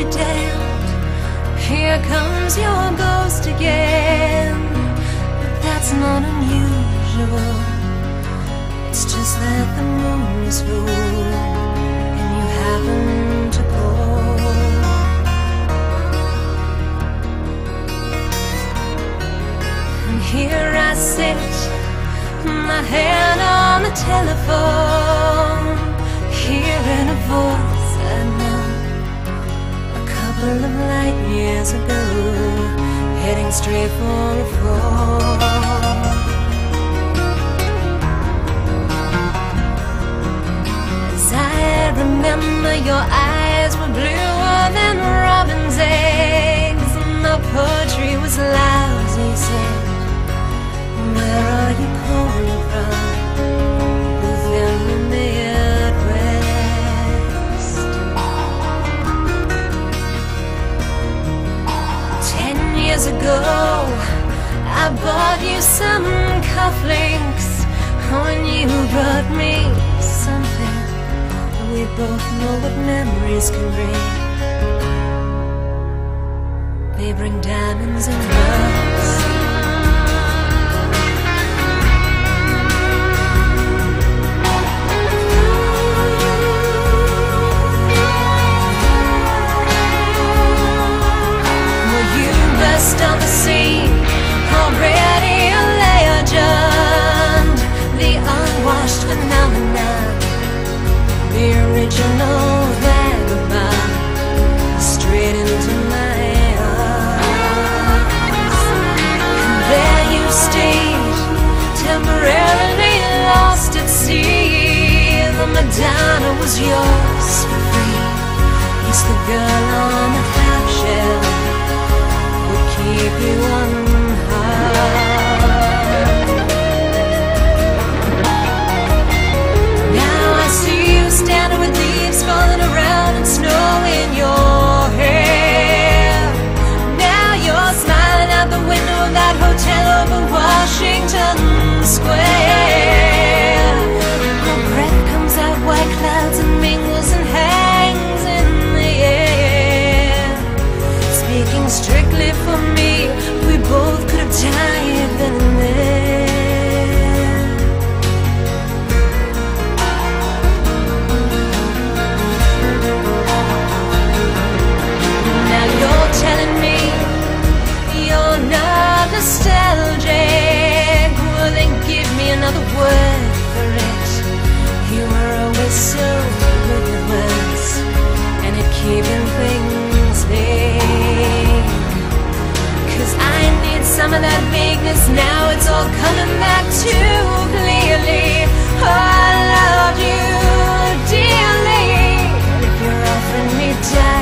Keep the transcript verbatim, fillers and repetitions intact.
damned, here comes your ghost again. But that's not unusual, it's just that the moon is full and you happen to call. And here I sit, my hand on the telephone, hearing a voice I know a couple of light years ago, heading straight for a fall. As I remember, your eyes were bluer than robin's eggs, and the poetry was lousy, said, where are you calling from? Both in the Midwest. Ten years ago, I bought you some cufflinks when you brought me something. We both know what memories can bring. They bring diamonds and rust. On the scene, already a legend, the unwashed phenomenon, the original vagabond, straight into my arms. And there you stayed, temporarily lost at sea. The Madonna was yours for free. It's the girl on the half shell, keep you unharmed. Now I see you standing with leaves falling around and snow in your hair. Now you're smiling out the window of that hotel over Washington Square. Her breath comes out white clouds and mingles and hangs in the air. Speaking strictly for me, we both could have died then and there. Now you're telling me you're not nostalgic. Well, then give me another word for it. You were always so good with words and at keeping things vague. Cause I need some of that vagueness now, it's all coming back too clearly. Oh, I loved you dearly, and if you're offering me time,